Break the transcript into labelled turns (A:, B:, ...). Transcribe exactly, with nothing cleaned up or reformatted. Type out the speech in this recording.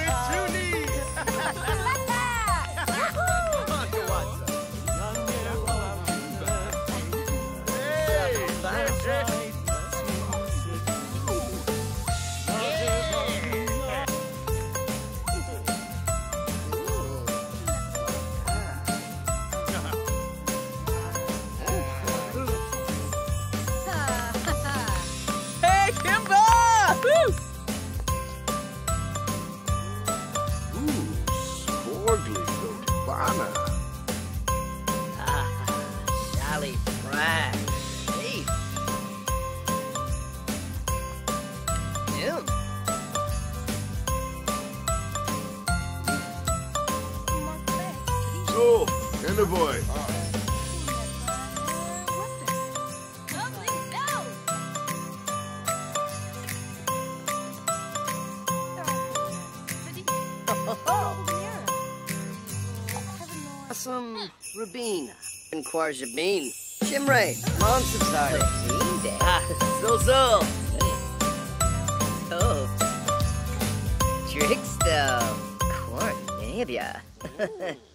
A: Hey, Kimba! Woo!
B: Ooh, Sporgly Gobana.
C: Ah, Jolly Fresh. Hey. Jim.
B: So, Enderboy.
C: Some Rabina and Quarjabin. Shimray, Monsabsar. Ah, Zul Oh. Trickster. Cornabia.